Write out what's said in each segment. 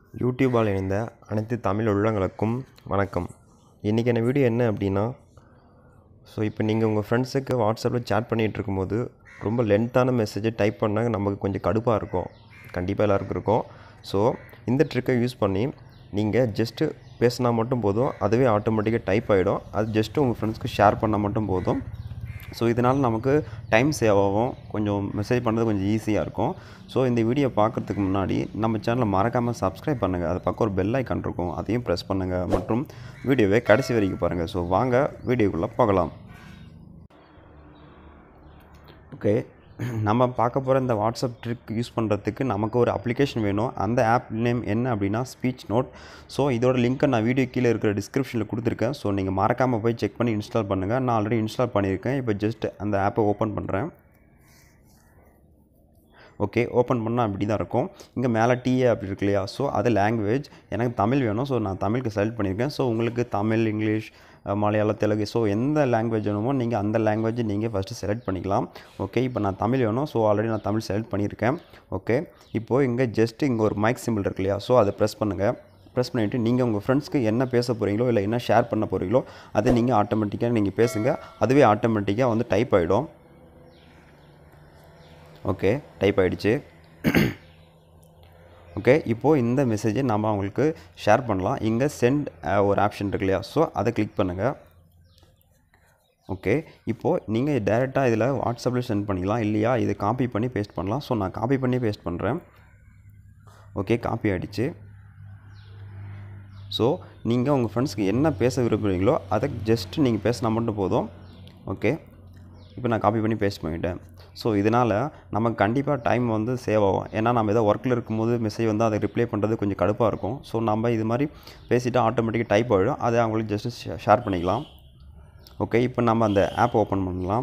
யூடியூபால் இணைந்த அனைத்து தமிழ் உள்ளங்களுக்கும் வணக்கம். இன்றைக்கான வீடியோ என்ன அப்படின்னா, இப்போ நீங்கள் உங்கள் ஃப்ரெண்ட்ஸுக்கு வாட்ஸ்அப்பில் சேட் பண்ணிகிட்டு இருக்கும்போது ரொம்ப லென்த்தான மெசேஜை டைப் பண்ணால் நமக்கு கொஞ்சம் கடுப்பாக இருக்கும். கண்டிப்பாக எல்லாருக்கும் இருக்கும். இந்த ட்ரிக்கை யூஸ் பண்ணி நீங்கள் ஜஸ்ட்டு பேசினா மட்டும் போதும், அதுவே ஆட்டோமேட்டிக்காக டைப் ஆகிடும். அது ஜஸ்ட்டு உங்கள் ஃப்ரெண்ட்ஸ்க்கு ஷேர் பண்ணால் மட்டும் போதும். இதனால் நமக்கு டைம் சேவ் ஆகும், கொஞ்சம் மெசேஜ் பண்ணுறது கொஞ்சம் ஈஸியாக இருக்கும். இந்த வீடியோ பார்க்குறதுக்கு முன்னாடி நம்ம சேனலை மறக்காமல் சப்ஸ்கிரைப் பண்ணுங்கள். அது பக்கம் ஒரு பெல் ஐக்கான் இருக்கும், அதையும் ப்ரெஸ் பண்ணுங்கள். மற்றும் வீடியோவை கடைசி வரைக்கும் பாருங்கள். வாங்க வீடியோக்குள்ளே போகலாம். ஓகே, நம்ம பார்க்க போகிற இந்த வாட்ஸ்அப் ட்ரிக் யூஸ் பண்ணுறதுக்கு நமக்கு ஒரு அப்ளிகேஷன் வேணும். அந்த ஆப் நேம் என்ன அப்படின்னா ஸ்பீச் நோட். இதோட லிங்க்கை நான் வீடியோ கீழே இருக்கிற டிஸ்கிரிப்ஷனில் கொடுத்துருக்கேன். நீங்கள் மறக்காமல் போய் செக் பண்ணி இன்ஸ்டால் பண்ணுங்கள். நான் ஆல்ரெடி இன்ஸ்டால் பண்ணியிருக்கேன். இப்போ ஜஸ்ட் அந்த ஆப்பை ஓப்பன் பண்ணுறேன். ஓகே, ஓப்பன் பண்ணால் அப்படி தான் இருக்கும். இங்கே மேலே டிஏ அப்படி இருக்கு இல்லையா? அது லாங்குவேஜ். எனக்கு தமிழ் வேணும். நான் தமிழுக்கு செலக்ட் பண்ணியிருக்கேன். உங்களுக்கு தமிழ், இங்கிலீஷ், மலையாளம், தெலுங்கு எந்த லாங்குவேஜ் வேணுமோ நீங்கள் அந்த லாங்குவேஜை நீங்கள் ஃபஸ்ட்டு செலக்ட் பண்ணிக்கலாம். ஓகே, இப்போ நான் தமிழ் வேணும். ஆல்ரெடி நான் தமிழ் செலக்ட் பண்ணியிருக்கேன். ஓகே, இப்போது இங்கே ஒரு மைக் சிம்பிள் இருக்கு இல்லையா? அதை ப்ரெஸ் பண்ணுங்கள். ப்ரெஸ் பண்ணிவிட்டு நீங்கள் உங்கள் ஃப்ரெண்ட்ஸ்க்கு என்ன பேச போகிறீங்களோ இல்லை என்ன ஷேர் பண்ண போகிறீங்களோ அதை நீங்கள் ஆட்டோமேட்டிக்காக நீங்கள் பேசுங்க. அதுவே ஆட்டோமேட்டிக்காக டைப் ஆகிடும். ஓகே, டைப் ஆகிடுச்சு. ஓகே, இப்போது இந்த மெசேஜை நம்ம அவங்களுக்கு ஷேர் பண்ணலாம். இங்கே சென்ட் ஒரு ஆப்ஷன் இருக்கு இல்லையா? அதை கிளிக் பண்ணுங்கள். ஓகே, இப்போது நீங்கள் டைரெக்டாக இதில் வாட்ஸ்அப்பில் சென்ட் பண்ணிக்கலாம், இல்லையா இதை காப்பி பண்ணி பேஸ்ட் பண்ணலாம். நான் காப்பி பண்ணி பேஸ்ட் பண்ணுறேன். ஓகே, காப்பி ஆகிடுச்சு. நீங்கள் உங்கள் ஃப்ரெண்ட்ஸ்க்கு என்ன பேச விரும்புகிறீங்களோ அதை ஜஸ்ட்டு நீங்கள் பேசினா மட்டும் போதும். ஓகே, இப்போ நான் காப்பி பண்ணி பேஸ்ட் பண்ணிவிட்டேன். இதனால் நமக்கு கண்டிப்பாக டைம் சேவ் ஆகும். ஏன்னா நம்ம ஏதோ ஒர்க்கில் இருக்கும்போது மெசேஜ் அதை ரிப்ளை பண்ணுறது கொஞ்சம் கடுப்பாக இருக்கும். நம்ம இது மாதிரி பேசிவிட்டு ஆட்டோமேட்டிக்காக டைப் ஆகிடும். அதை அவங்களுக்கு ஜஸ்ட்டு ஷேர் பண்ணிக்கலாம். ஓகே, இப்போ நம்ம அந்த ஆப் ஓப்பன் பண்ணலாம்.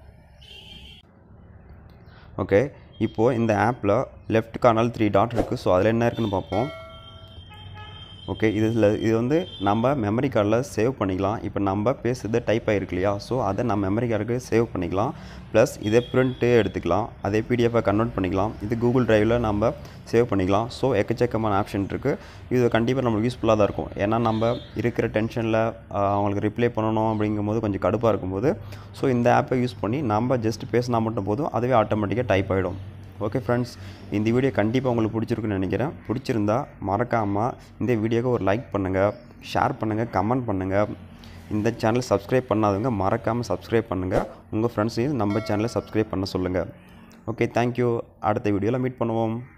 ஓகே, இப்போது இந்த ஆப்பில் லெஃப்ட் கார்னரில் 3 டாட் இருக்குது. அதில் என்ன இருக்குதுன்னு பார்ப்போம். ஓகே, இது நம்ம மெமரி கார்டில் சேவ் பண்ணிக்கலாம். இப்போ நம்ம பேசுகிறது டைப் ஆகிருக்கு இல்லையா? அதை நம்ம மெமரி கார்டுக்கு சேவ் பண்ணிக்கலாம். ப்ளஸ் இதை பிரிண்ட்டு எடுத்துக்கலாம். அதே பிடிஎஃபாக கன்வெர்ட் பண்ணிக்கலாம். இது கூகுள் டிரைவில் நம்ம சேவ் பண்ணிக்கலாம். எக்கச்சக்கமான ஆப்ஷன் இருக்குது. இது கண்டிப்பாக நம்மளுக்கு யூஸ்ஃபுல்லாக தான் இருக்கும். ஏன்னா நம்ம இருக்கிற டென்ஷனில் அவங்களுக்கு ரிப்ளை பண்ணணும் அப்படிங்கும்போது கொஞ்சம் கடுப்பாக இருக்கும்போது இந்த ஆப்பை யூஸ் பண்ணி நம்ம ஜஸ்ட் பேசினா மட்டும் போதும், அதுவே ஆட்டோமேட்டிக்காக டைப் ஆகிடும். ஓகே ஃப்ரெண்ட்ஸ், இந்த வீடியோ கண்டிப்பாக உங்களுக்கு பிடிச்சிருக்குன்னு நினைக்கிறேன். பிடிச்சிருந்தா மறக்காமல் இந்த வீடியோக்கு ஒரு லைக் பண்ணுங்கள், ஷேர் பண்ணுங்கள், கமெண்ட் பண்ணுங்கள். இந்த சேனலை சப்ஸ்கிரைப் பண்ணாதவங்க மறக்காமல் சப்ஸ்கிரைப் பண்ணுங்கள். உங்கள் ஃப்ரெண்ட்ஸையும் நம்ம சேனலை சப்ஸ்கிரைப் பண்ண சொல்லுங்கள். Okay, thank you. அடுத்த வீடியோவில் மீட் பண்ணுவோம்.